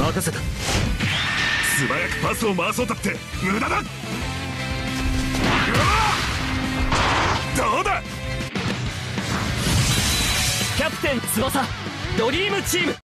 任せた。 素早くパスを回そうだって無駄だ。どうだ。 キャプテン翼ドリームチーム。